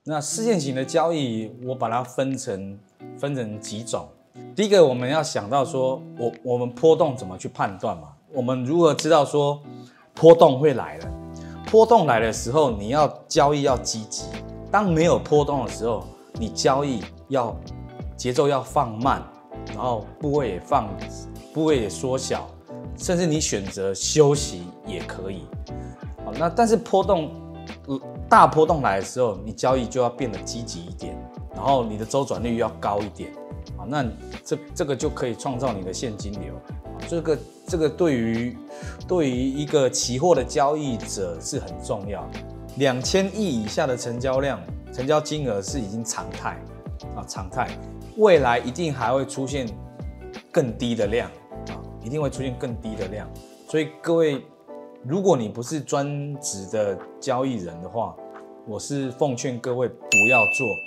那事件型的交易，我把它分成几种。第一个，我们要想到说，我们波动怎么去判断嘛？我们如何知道说波动会来了？波动来的时候，你要交易要积极；当没有波动的时候，你交易要节奏要放慢，然后部位也缩小，甚至你选择休息也可以。好，那但是大波动来的时候，你交易就要变得积极一点，然后你的周转率要高一点。好，那这个就可以创造你的现金流。这个对于一个期货的交易者是很重要。2000亿以下的成交量、成交金额是已经常态，未来一定还会出现更低的量一定会出现更低的量。所以各位，如果你不是专职的交易人的话，我是奉劝各位不要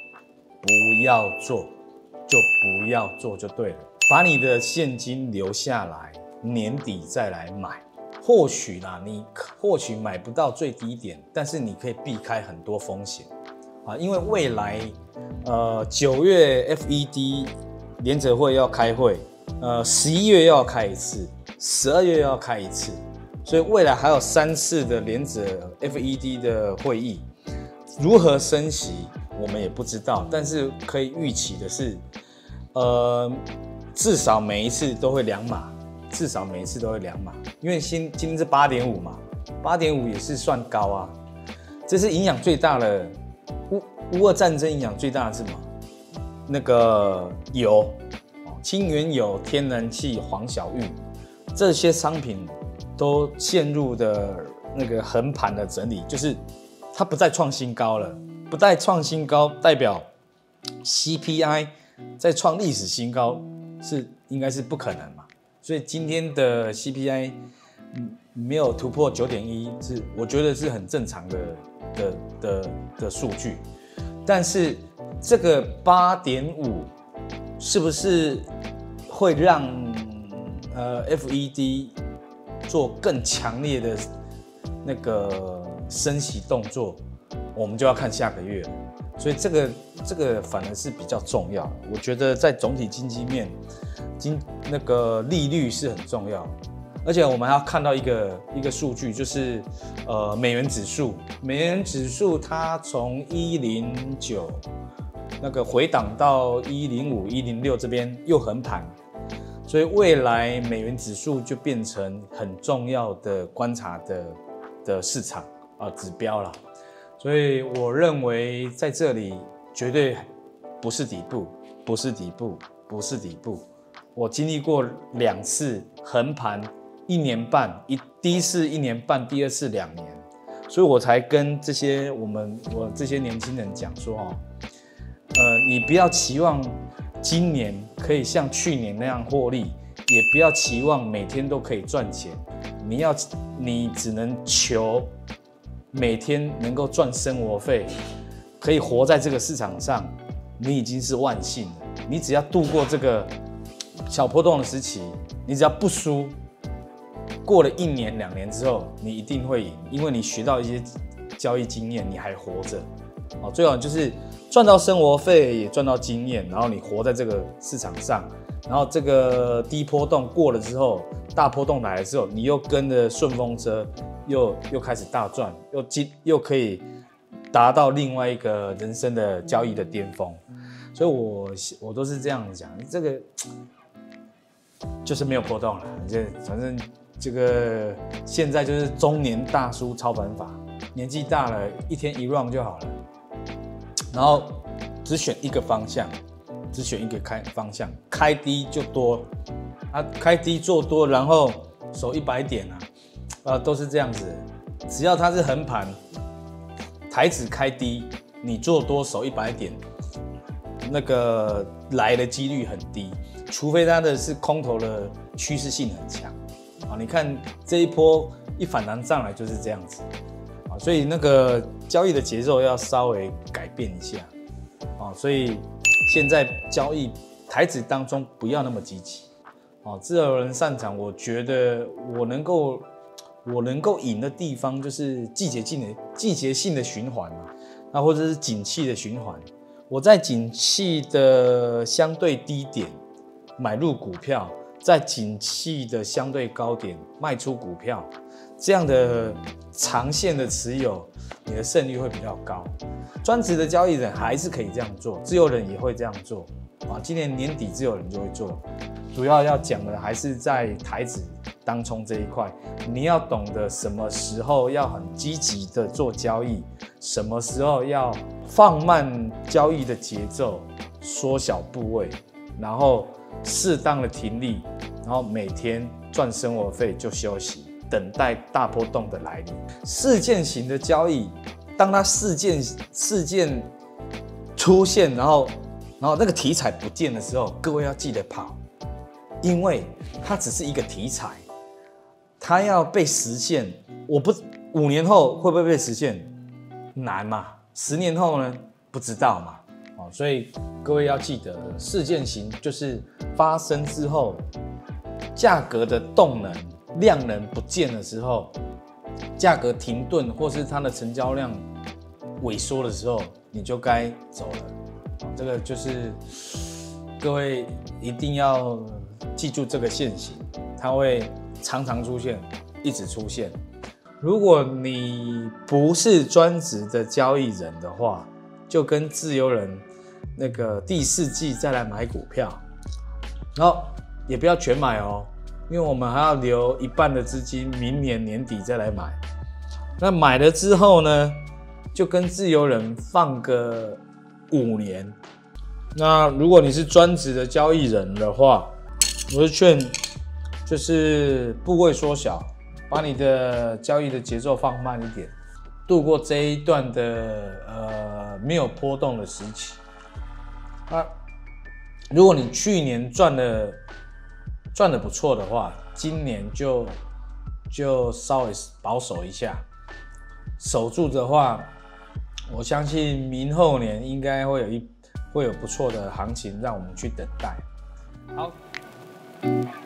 做就对了，把你的现金留下来，年底再来买。或许你买不到最低点，但是你可以避开很多风险因为未来9月 FED 联准会要开会，11月要开一次，12月要开一次，所以未来还有3次的联准 FED 的会议，如何升息我们也不知道，但是可以预期的是，至少每一次都会2码，因为今天是8.5嘛，8.5也是算高啊。这是影响最大的乌俄战争影响最大的是什么？那个油，轻原油、天然气、黄小玉这些商品都陷入的那个横盘的整理，就是它不再创新高了，不再创新高代表 CPI 再创历史新高应该是不可能嘛，所以今天的 CPI 没有突破 9.1 我觉得是很正常的数据，但是这个 8.5 是不是会让FED 做更强烈的那个升息动作，我们就要看下个月了。所以这个反而是比较重要的。我觉得在总体经济面，那个利率是很重要的，而且我们还要看到一个数据，就是美元指数。美元指数它从109那个回档到105、106这边又横盘，所以未来美元指数就变成很重要的观察的市场指标了。所以我认为在这里绝对不是底部，不是底部。我经历过2次横盘1年半，第一次1年半，第二次2年，所以我才跟我这些年轻人讲说你不要期望今年可以像去年那样获利，也不要期望每天都可以赚钱，你只能求每天能够赚生活费，可以活在这个市场上，你已经是万幸了。你只要度过这个小波动的时期，你只要不输，过了1年2年之后，你一定会赢，因为你学到一些交易经验，你还活着。最好就是赚到生活费，也赚到经验，然后你活在这个市场上，然后这个低波动过了之后，大波动来了之后，你又跟着顺风车，又开始大赚，又可以达到另外一个人生的交易的巅峰。所以我都是这样讲，这个就是没有波动了，反正这个现在就是中年大叔操盘法，年纪大了，一天1 round 就好了，然后只选一个方向，方向，开低就多，开低做多，然后守100点都是这样子，只要它是横盘，台指开低，你做多守100点，那个来的几率很低，除非它的是空头的趋势性很强。你看这一波一反弹上来就是这样子，所以那个交易的节奏要稍微改变一下，所以现在交易台指当中不要那么积极，自由人擅长，我觉得我能够赢的地方就是季节性的循环嘛。 那或者是景气的循环。我在景气的相对低点买入股票，在景气的相对高点卖出股票，这样的长线的持有，你的胜率会比较高。专职的交易人还是可以这样做，自由人也会这样做啊。今年年底自由人就会做。主要要讲的还是在台指当冲这一块，你要懂得什么时候要很积极的做交易，什么时候要放慢交易的节奏，缩小部位，然后适当的停利，然后每天赚生活费就休息，等待大波动的来临。事件型的交易，当它事件出现，然后那个题材不见的时候，各位要记得跑。因为它只是一个题材，它要被实现，我不5年后会不会被实现？难嘛。10年后呢？不知道嘛。所以各位要记得，事件型就是发生之后，价格的动能、量能不见的时候，价格停顿或是它的成交量萎缩的时候，你就该走了。这个就是各位一定要记住这个现形，它会常常出现，一直出现。如果你不是专职的交易人的话，就跟自由人那个第4季再来买股票，然后也不要全买哦，因为我们还要留一半的资金，明年年底再来买。那买了之后呢，就跟自由人放个5年。那如果你是专职的交易人的话，我是劝就是部位缩小，把你的交易的节奏放慢一点，度过这一段的没有波动的时期。如果你去年赚得不错的话，今年就稍微保守一下，守住的话，我相信明后年应该会有不错的行情让我们去等待。好。